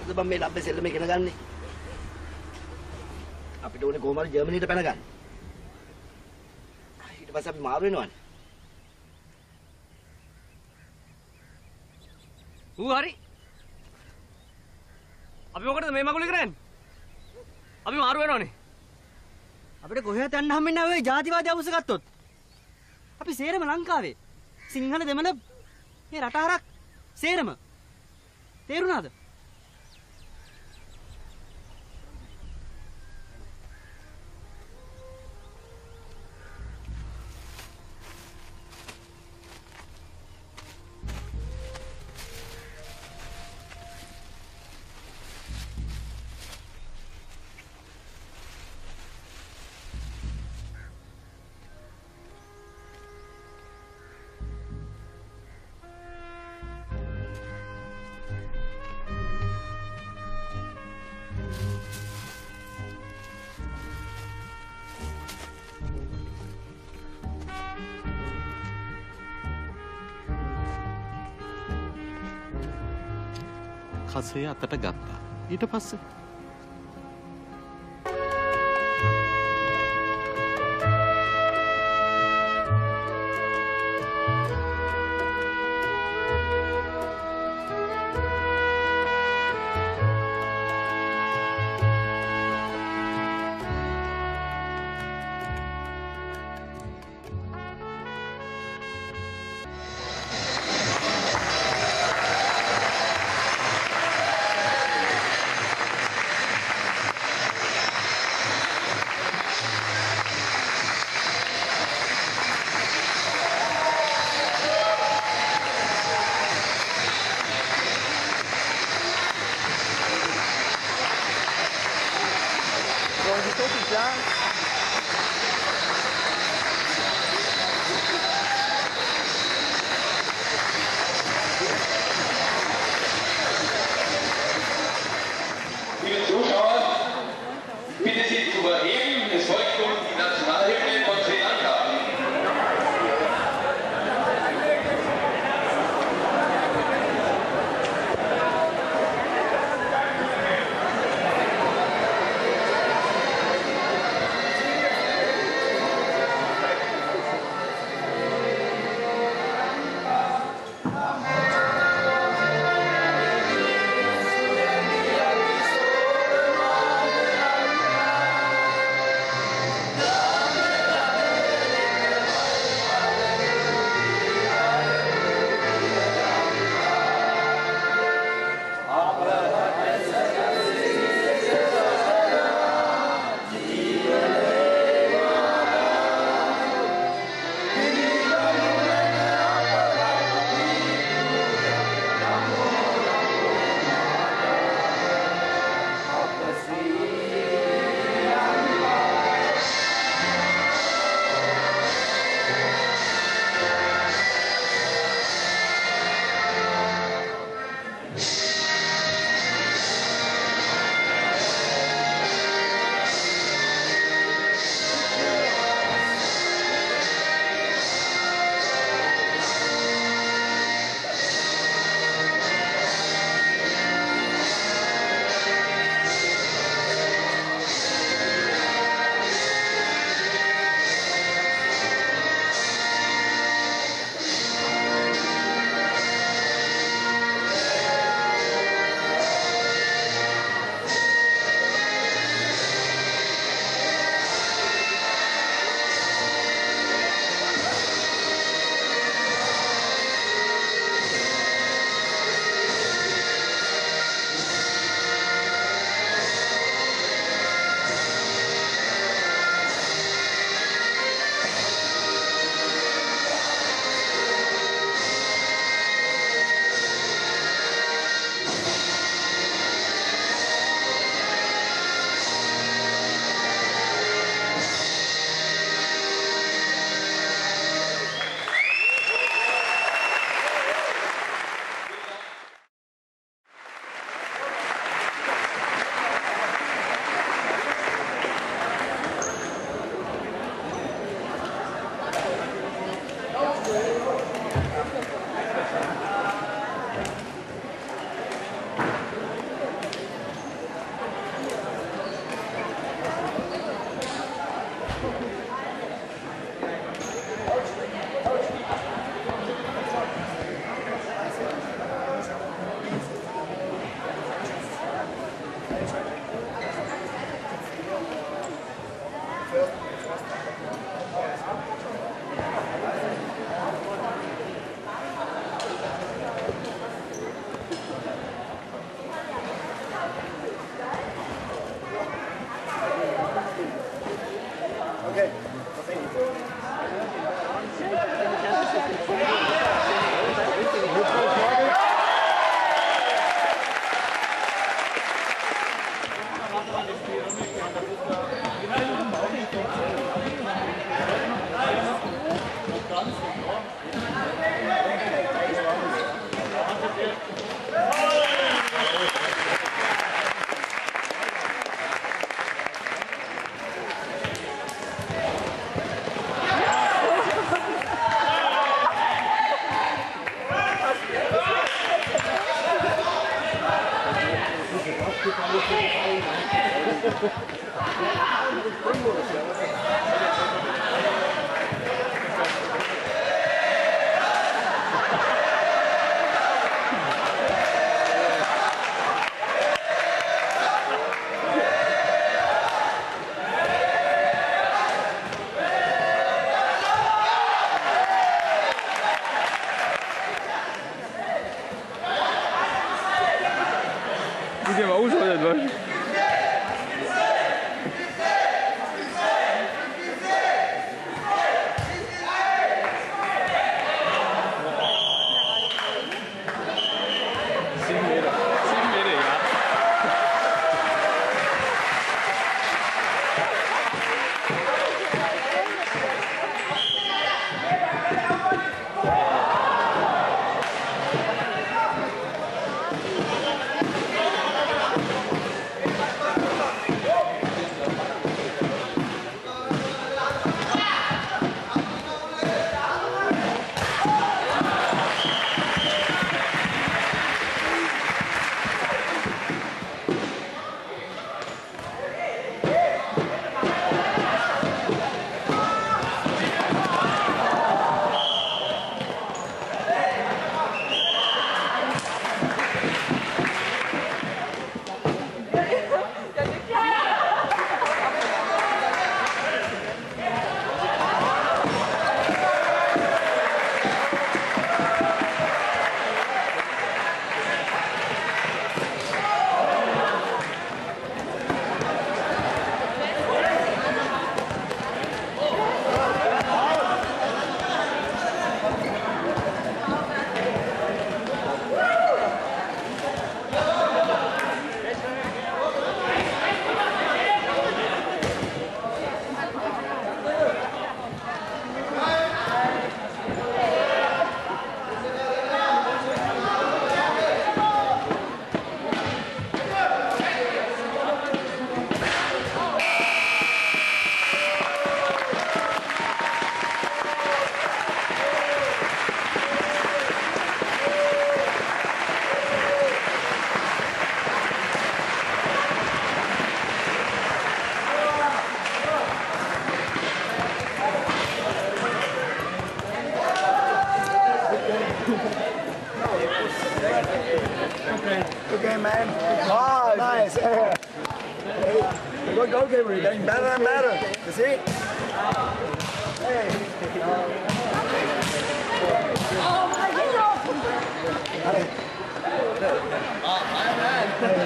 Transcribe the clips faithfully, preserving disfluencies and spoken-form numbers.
බම් මේ ලබ්බේ සෙල්ලම ඉගෙන ගන්නේ? අපිට ඕනේ කොහොම හරි ජර්මනියට පැන ගන්න. ඊට පස්සේ අපි මාරු වෙනවනේ. ඌ හරි. අපි මොකටද මේ මගුල ඉගෙන ගන්නේ? අපි මාරු වෙනවනේ. අපිට කොහෙවත් යන්න හම්බෙන්නේ නැහැ ඔය ජාතිවාදී අවුස ගත්තොත්. අපි සේරම ලංකාවේ. සිංහල දෙමළ මේ රට හරක් සේරම. තේරුණාද? කසය අතට ගත්තා. ඊට පස්සේ 이제 막 웃어야 돼. Okay, man. Oh, nice. Hey, the good goalkeeper. You're getting better and better. You see? Hey. Oh, my hero! Hey. Oh, my man.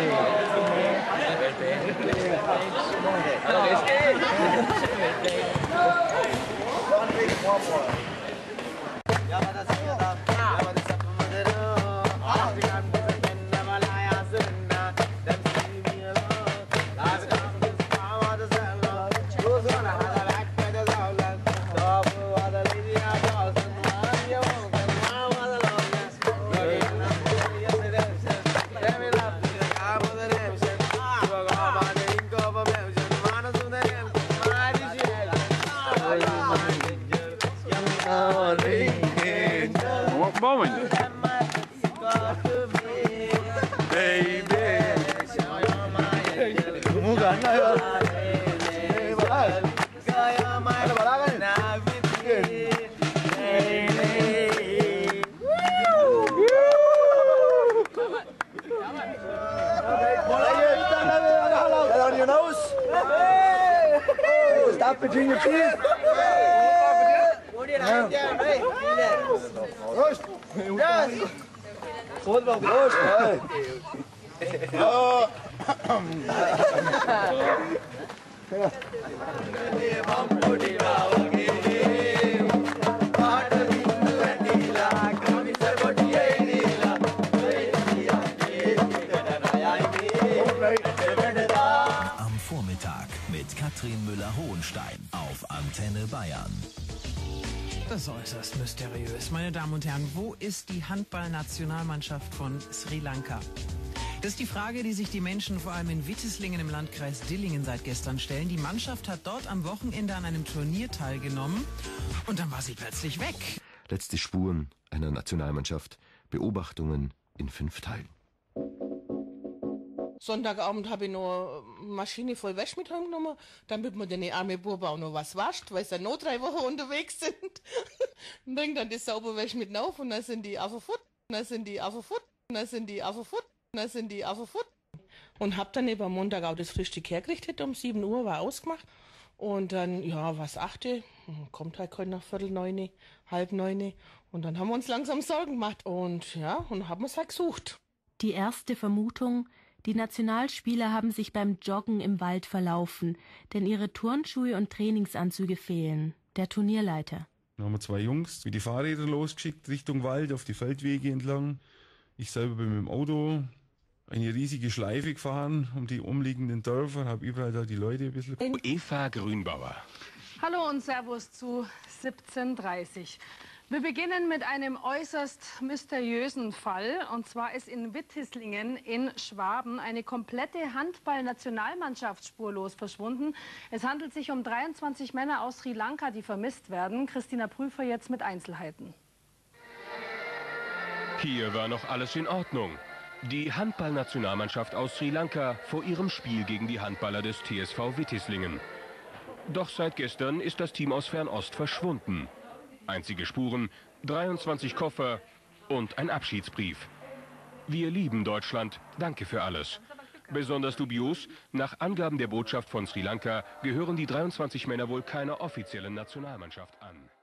One big, one more. Moment. On your nose. Stop between your teeth. Am Vormittag mit Katrin Müller-Hohenstein auf Antenne Bayern. Das ist äußerst mysteriös. Meine Damen und Herren, wo ist die Handballnationalmannschaft von Sri Lanka? Das ist die Frage, die sich die Menschen vor allem in Wittislingen im Landkreis Dillingen seit gestern stellen. Die Mannschaft hat dort am Wochenende an einem Turnier teilgenommen und dann war sie plötzlich weg. Letzte Spuren einer Nationalmannschaft. Beobachtungen in fünf Teilen. Sonntagabend habe ich noch eine Maschine voll Wäsche mit heimgenommen, damit wir den armen Buben auch noch was wascht, weil sie noch drei Wochen unterwegs sind. Und bringt dann die saubere Wäsche mit auf und dann sind die auf der Foot, dann sind die auf der Foot, dann sind die auf der Foot, dann sind die auf der Foot. Und hab dann eben am Montag auch das Frühstück hergerichtet, um sieben Uhr war ausgemacht. Und dann, ja, was achte, kommt halt heute nach Viertel neune, halb neune. Und dann haben wir uns langsam Sorgen gemacht und ja, und haben es halt gesucht. Die erste Vermutung: Die Nationalspieler haben sich beim Joggen im Wald verlaufen, denn ihre Turnschuhe und Trainingsanzüge fehlen. Der Turnierleiter. Dann haben wir zwei Jungs mit die Fahrräder losgeschickt Richtung Wald auf die Feldwege entlang. Ich selber bin mit dem Auto eine riesige Schleife gefahren um die umliegenden Dörfer, habe überall da die Leute ein bisschen... Eva Grünbauer. Hallo und Servus zu siebzehn Uhr dreißig. Wir beginnen mit einem äußerst mysteriösen Fall. Und zwar ist in Wittislingen in Schwaben eine komplette Handball-Nationalmannschaft spurlos verschwunden. Es handelt sich um dreiundzwanzig Männer aus Sri Lanka, die vermisst werden. Christina Prüfer jetzt mit Einzelheiten. Hier war noch alles in Ordnung. Die Handball-Nationalmannschaft aus Sri Lanka vor ihrem Spiel gegen die Handballer des T S V Wittislingen. Doch seit gestern ist das Team aus Fernost verschwunden. Einzige Spuren, dreiundzwanzig Koffer und ein Abschiedsbrief. Wir lieben Deutschland, danke für alles. Besonders dubios, nach Angaben der Botschaft von Sri Lanka gehören die dreiundzwanzig Männer wohl keiner offiziellen Nationalmannschaft an.